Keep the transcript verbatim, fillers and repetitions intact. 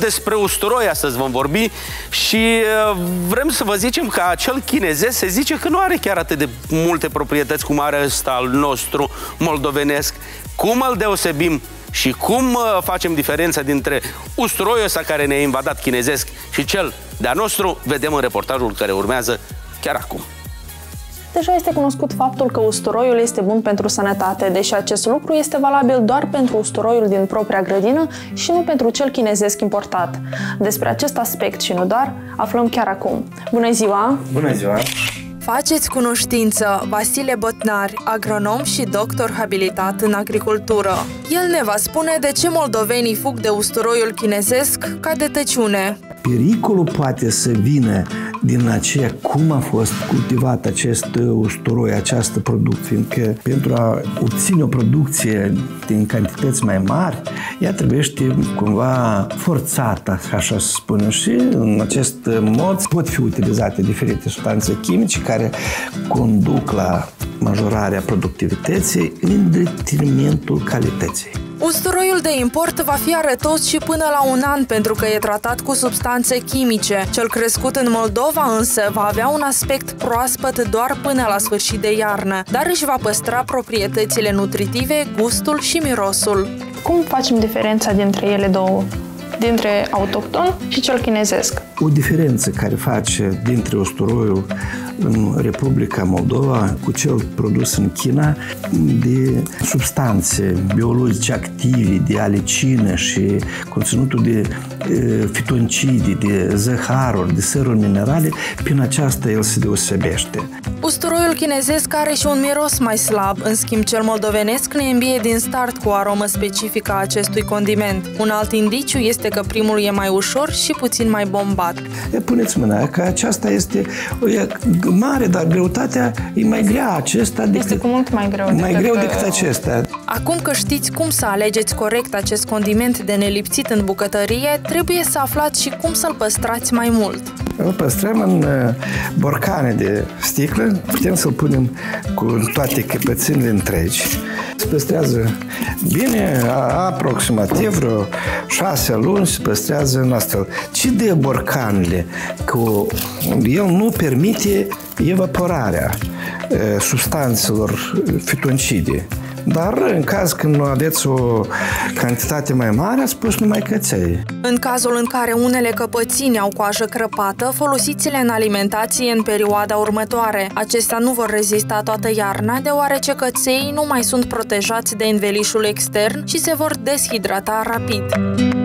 Despre usturoi astăzi vom vorbi și vrem să vă zicem că acel chinezesc se zice că nu are chiar atât de multe proprietăți cum are ăsta al nostru moldovenesc. Cum îl deosebim și cum facem diferența dintre usturoiul ăsta care ne-a invadat chinezesc și cel de-a nostru, vedem în reportajul care urmează chiar acum. Deja este cunoscut faptul că usturoiul este bun pentru sănătate, deși acest lucru este valabil doar pentru usturoiul din propria grădină și nu pentru cel chinezesc importat. Despre acest aspect și nu doar, aflăm chiar acum. Bună ziua! Bună ziua! Faceți cunoștință, Vasile Botnar, agronom și doctor habilitat în agricultură. El ne va spune de ce moldovenii fug de usturoiul chinezesc ca de tăciune. Pericolul poate să vină din aceea cum a fost cultivat acest usturoi, această producție, fiindcă pentru a obține o producție din cantități mai mari, ea trebuie cumva forțată, așa să spunem, și în acest mod pot fi utilizate diferite substanțe chimice care conduc la majorarea productivității în detrimentul calității. Usturoiul de import va fi arătos și până la un an pentru că e tratat cu substanțe chimice. Cel crescut în Moldova însă va avea un aspect proaspăt doar până la sfârșit de iarnă, dar își va păstra proprietățile nutritive, gustul și mirosul. Cum facem diferența dintre ele două? Dintre autohton și cel chinezesc? O diferență care face dintre usturoiul în Republica Moldova cu cel produs în China de substanțe biologice active, de alicină și conținutul de e, fitoncidi, de zăharuri, de săruri minerale, prin aceasta el se deosebește. Usturoiul chinezesc are și un miros mai slab, în schimb cel moldovenesc ne îmbie din start cu o aromă specifică a acestui condiment. Un alt indiciu este că primul e mai ușor și puțin mai bombat. Puneți mâna că aceasta este e mare, dar greutatea e mai grea acesta decât, este cu mult mai greu, mai greu decât că... acesta. Acum că știți cum să alegeți corect acest condiment de nelipsit în bucătărie, trebuie să aflați și cum să-l păstrați mai mult. Îl păstrăm în borcane de sticlă, putem să-l punem cu toate căpățânile întregi. Se păstrează bine, aproximativ vreo șase luni se păstrează în astfel. Ce de borcanele? Că el nu permite evaporarea substanțelor fitoncide. Dar în caz când nu aveți o cantitate mai mare, ați pus numai căței. În cazul în care unele căpățini au coajă crăpată, folosiți-le în alimentație în perioada următoare. Acestea nu vor rezista toată iarna, deoarece căței nu mai sunt protejați de învelișul extern și se vor deshidrata rapid.